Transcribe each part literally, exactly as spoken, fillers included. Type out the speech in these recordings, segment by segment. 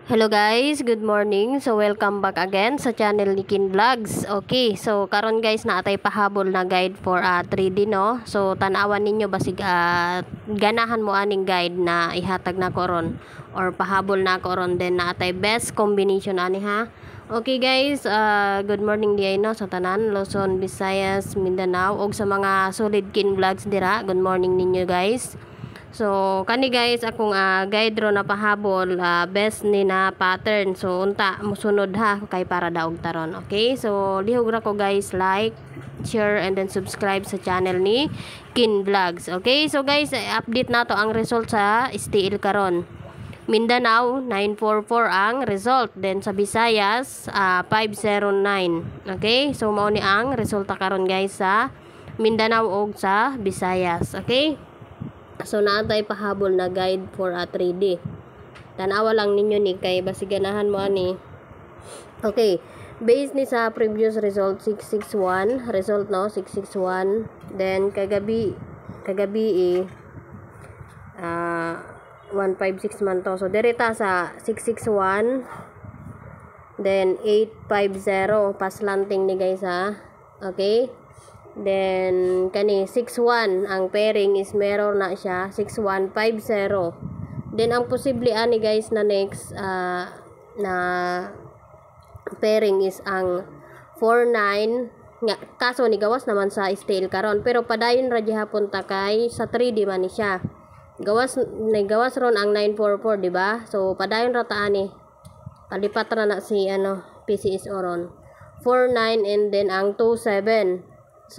Hello guys, good morning. So welcome back again sa channel ni Kin Vlogs. Okay, so karon guys na atay pahabol na guide for uh, three D no. So tanawan ninyo basig uh, ganahan mo aning guide na ihatag na koron or pahabol na koron then na atay best combination ani ha. Okay guys, uh, good morning diay no sa tanan Luzon, Visayas, Mindanao ug sa mga solid Kin Vlogs dira. Good morning ninyo guys. So kani guys akong uh, guide ro na pahabol uh, best ni na pattern. So unta musunod ha kay para daog taron. Okay? So lihog ra ko guys, like, share and then subscribe sa channel ni Kin Vlogs. Okay? So guys, update nato ang result sa S T L karon. Mindanao nine forty-four ang result, then sa Visayas uh, five oh nine. Okay? So mao ni ang resulta karon guys sa Mindanao ug sa Visayas. Okay? So naantay pahabol na guide for a three D. Tanawa lang ninyo ni kay basiganahan mo ani. Okay, based ni sa previous result six six one, result no six six one, then kagabi kagabi eh uh, one five six man to. So direta sa six six one, then eight five zero paslanting ni guys ha. Okay? Then kani six one ang pairing is meron na siya six one five zero. Then ang posible ani guys na next uh, na pairing is ang four nine nga kaso ni gawas naman sa style karon pero padayon ra gihapon ta kay sa three D man ni siya. Gawas ni gawas ron ang nine forty-four di ba? So padayon ra ta ani. Palipat ra na si ano P C S oron. four nine and then ang two seven. So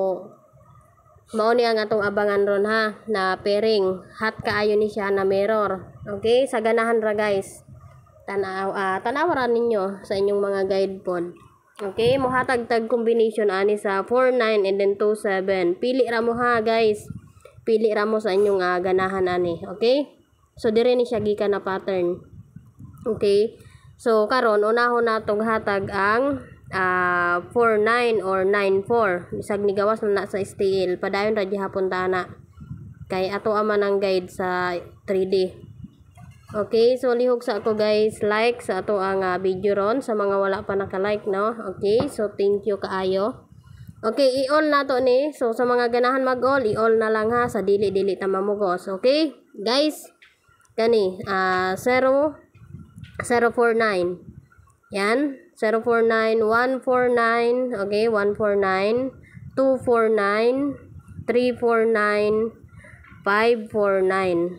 mao ni ang atong abangan ron ha na pairing hot kaayo ni siya na mirror. Okay, sa ganahan ra guys. Tanaw uh, tanawaran ninyo sa inyong mga guide pod. Okay, mohatag tag combination ani sa four nine and then two seven. Pili ra mo ha guys. Pili ra mo sa inyong uh, ganahan ani. Okay? So dire ni siya gikan na pattern. Okay? So karon unahon natong hatag ang uh, four nine or nine four bisag ni gawas na, na sa S T L padayon ra gihapon ta na kay ato aman ang guide sa three D. Okay, so lihog sa ako guys, like sa ato ang uh, video ron sa mga wala pa naka-like no. Okay, so thank you kaayo. Okay, i-all na to ni. So sa mga ganahan mag-all, i-all na lang ha sa dili-dili ta mamugos. Okay guys, kani uh, zero zero four nine yan zero four nine, one four nine, okay, one four nine, two four nine, three four nine, five four nine,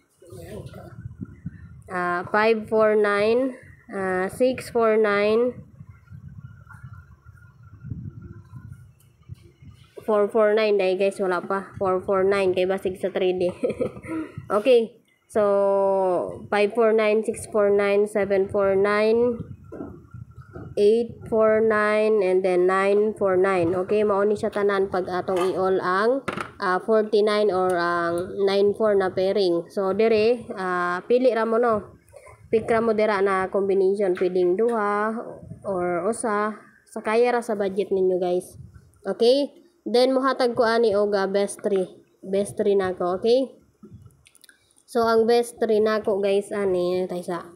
uh, five four nine, uh, six four nine, four four nine dahil guys wala pa four four nine kay basig sa three D. Okay, so five four nine, six four nine, seven four nine, eight four nine and then nine four nine. Okay, mao ni siya tanan pag atong i-all ang uh, forty-nine or ang nine four na pairing. So dire uh, pili ra mo no. Pick ra mo dira na combination pwedeng duha or usa sa kaya ra sa budget ninyo guys. Okay? Then mohatag ko ani og uh, best three. Best three nako, okay? So ang best three nako guys ani tay sa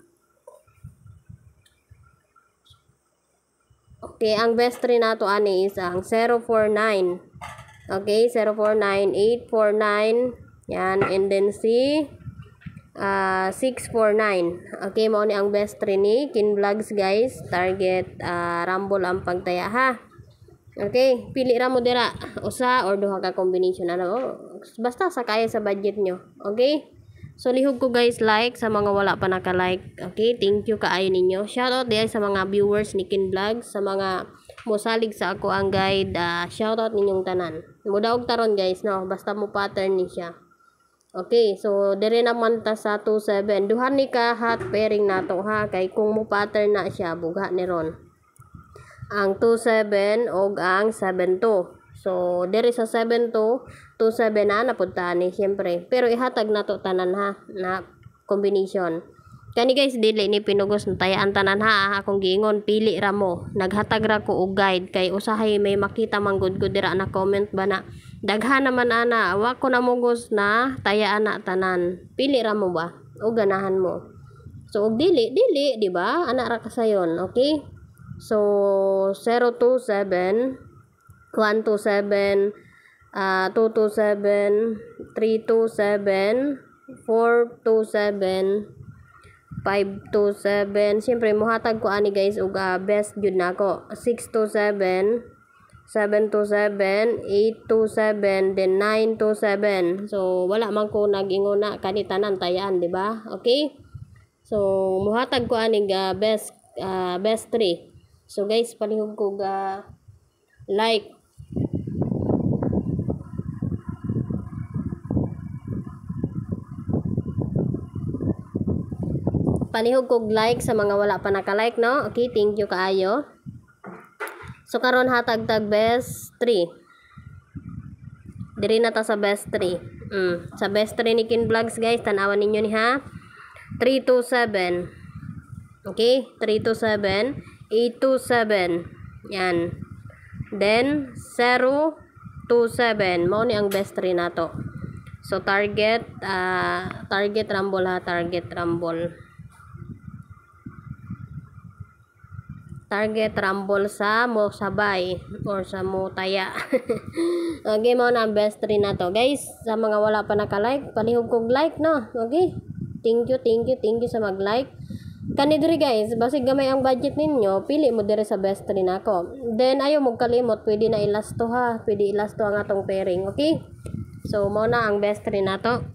okay, ang best three nato ani is ang zero four nine. Okay, zero four nine, eight four nine. Yan, and then si uh, six four nine. Okay, mao ni ang best three ni Kin Vlogs guys. Target uh, rumble ang pagtaya ha. Okay, pili ra mo dira usa or duha ka combination ano. Basta sa kaya sa budget nyo. Okay? So lihog ko guys, like sa mga wala pa naka-like. Okay, thank you kaayo ninyo. Shoutout din sa mga viewers ni Kin Vlogs, sa mga mosalig sa ako ang guide. Uh, shoutout ninyong tanan. Mudaog taron guys, no? Basta mo pattern ni siya. Okay, so dire naman ta sa two seven. Duhan ni ka hot pairing nato ha kay kung mo pattern na siya bugha ni ron. Ang two seven og ang seven two. So dire sa seven two, two seven na napunta ni siyempre. Pero ihatag na to tanan ha na combination. Kani guys dili ni pinugos na tayaan tanan ha. Akong giingon pili ra mo. Naghatag ra ko og guide kay usahay may makita manggod ko dira na comment ba na daghan naman ana. Wa ko na mugos na tayaan na tanan. Pili ra mo ba o ganahan mo. So og dili dili di ba? Ana ra ka sayon, okay? So zero two seven one two seven uh, two two seven three two seven four two seven five two seven. Siyempre mohatag ko ani guys og uh, best jud nako six two seven seven two seven eight two seven then nine two seven. So wala man ko nag-inguna kanitanan tayaan di ba? Okay? So muhatag ko ani uh, best uh, best three. So guys palihog ko ga like palihog kog like sa mga wala pa naka-like no. Okay, thank you kaayo. So karon hatag tag best three. Diri na ta sa best three. Mm, sa best three ni Kin Vlogs guys, tanawan ninyo ni ha. three two seven. Okay, three two seven eight two seven. Yan. Then zero two seven. Mao ni ang best three nato. So target uh, target rumble ha, target rumble. Target rumble sa mo sabay or sa mo taya. Okay, mo na ang best three na to guys. Sa mga wala pa naka-like, palihog kog like no. Okay, thank you thank you thank you sa mag like kani diri guys. Basig gamay ang budget ninyo, pili mo diri sa best three nako. Then ayo mo kalimot, pwede na ilasto ha, pwede ilasto ang atong pairing. Okay, so mo na ang best three na to.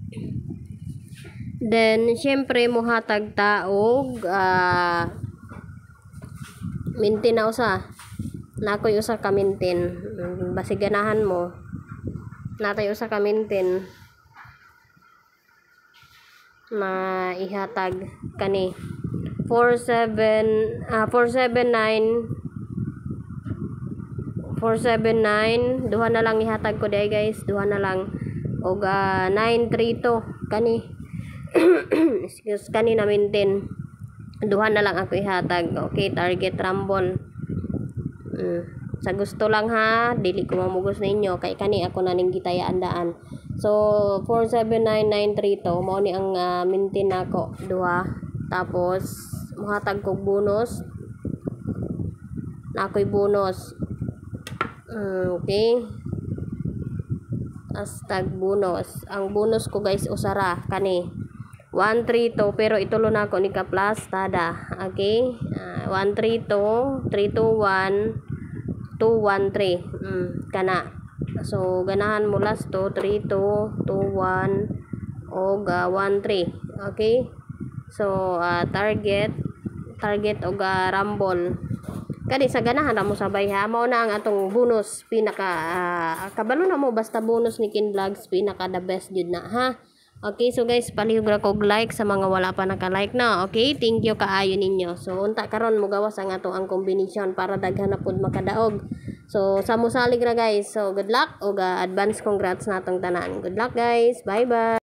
Then syempre mo hatag taog uh, mintin na usa. Nakoy usa ka mintin. Basig ganahan mo. Natay usa ka mintin. Na ihatag kani. four seven ah four seven nine four seven nine duha na lang ihatag ko day guys. Duha na lang. Og uh, nine three two kani. Excuse kani na mintin. Duha na lang ako ihatag. Okay, target rumble. Mm. Sa gusto lang ha, dili ko mamugos ninyo kay kani ako na ning gitayaan daan. So four seven nine nine three two mao ni ang uh, mintin nako duha. Tapos muhatag kog bonus. Nakoy bonus. Mm, okay. Hashtag bonus. Ang bonus ko guys usara kani one three two pero itulo na ako ni ka plus tada. Okay, uh, one three two three two one two one three. Mm, kana. So ganahan mo last to three two two one og uh, one three. Okay, so uh, target target og uh, rumble kani sa ganahan mo sabay ha. Mao na ang atong bonus pinaka uh, kabalo na mo basta bonus ni Kin Vlogs pinaka the best jud na ha. Okay, so guys, palihog ra kog like sa mga wala pa naka-like na. Okay, thank you kaayo ninyo. So unta karon mo gawas ang ato ang combination para daghan na pud makadaog. So sa musalig ra guys. So good luck og uh, advance congrats natong tanan. Good luck guys. Bye bye.